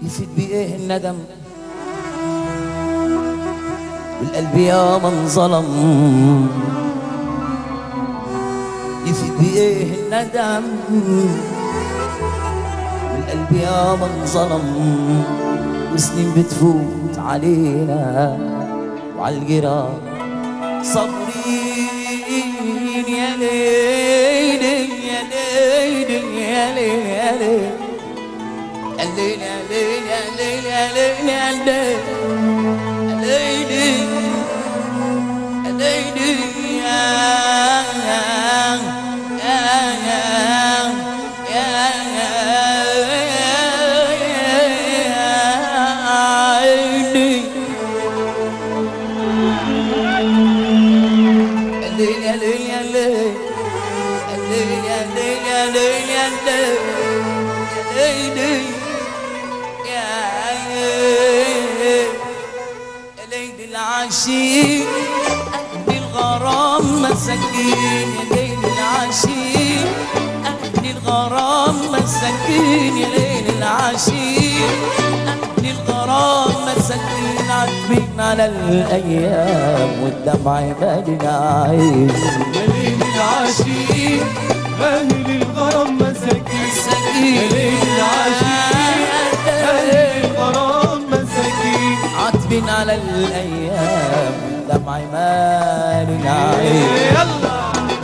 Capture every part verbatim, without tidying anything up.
يفيد بإيه الندم والقلب يا من ظلم، يفيد بإيه الندم والقلب يا من ظلم، وسنين بتفوت علينا وعالجراح صابرين يا ليل يا ليل يا ليل يا ليل الليل يا ليل يا ليل يا ليل يا ليل الليل يا العشيق أهل الغرام مساكين يا ليل العشيق أهل الغرام مساكين يا ليل العشيق أهل الغرام مساكين عاتبين على الأيام والدمع مالنا عين يا ليل العشيق أهل الغرام مساكين يا ليل العشيق أهل الغرام مساكين عاتبين على الأيام دمع مالنا عين. يلا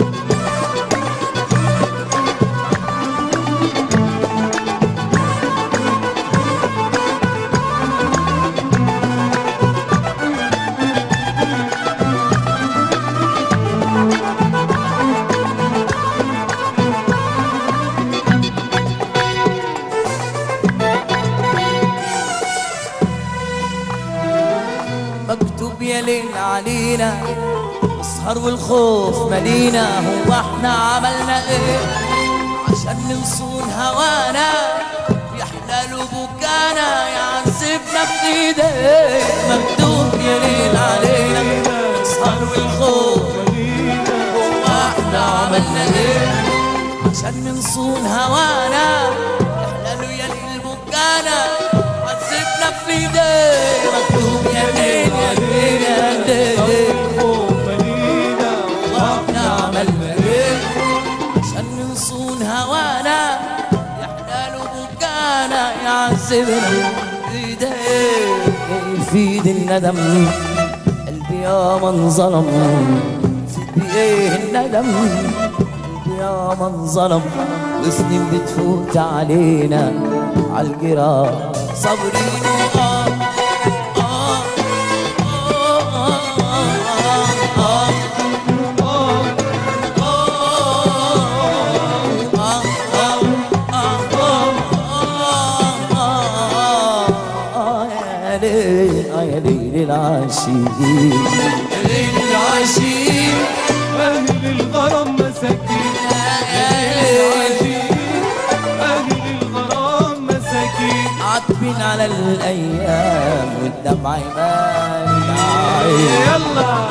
مكتوب يا ليل علينا السهر والخوف مالينا، هو احنا عملنا ايه عشان ننصون هوانا يحلى له بكانا يعذبنا في ايديه. مكتوب يا ليل علينا السهر والخوف مالينا، هو احنا عملنا ايه عشان ننصون هوانا يحلى له يا ليل بكانا يعذبنا في ايديه. مكتوب يا ليل يا ليل يا ليل واحنا عملنا ايه عشان ننصون هوانا يحلى له بكانا يعذبنا بايديه. يفيد الندم قلبي يا من ظلم، يفيد بايه الندم قلبي يا من ظلم، وسنين بتفوت علينا عالجراح صابرين. يا ليل العشيق يا ليل العشيق أهل الغرام مساكين يا ليل العشيق أهل الغرام مساكين عاتبين على الأيام والدمع مالنا عين. يلا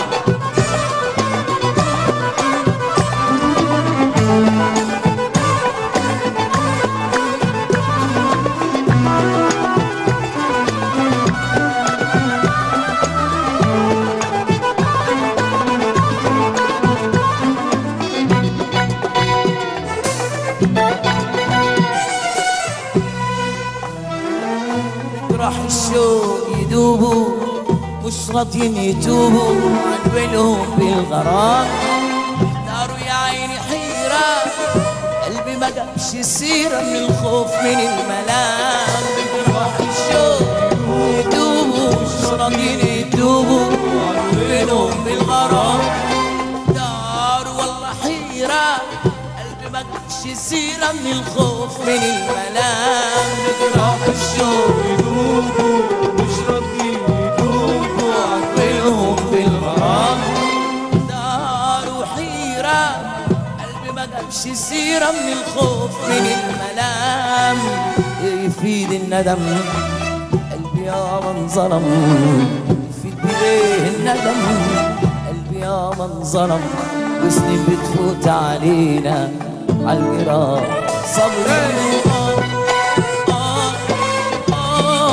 راح الشوق يدوبوا مش راضيين يتوبوا عن ولهم بالغرام، داروا يا عيني حيرة قلبي ما جابش سيرة من الخوف من الملام. راح الشوق يدوبوا مش راضيين يتوبوا عن ولهم بالغرام، داروا والله حيرة قلبي ما جابش سيرة من الخوف من الملام. راح الشوق يدوبوا مش راضيين يدوبوا عقلهم بالغرام، داروا حيرة قلبي ما جابش سيرة من الخوف من الملام. يفيد الندم قلبي يا من ظلم، يفيد بإيه الندم قلبي يا من ظلم، وسنين بتفوت علينا عالجراح صبري.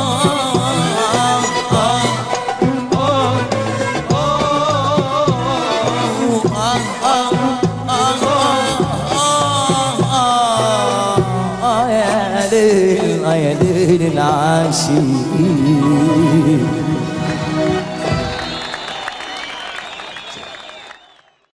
عاشق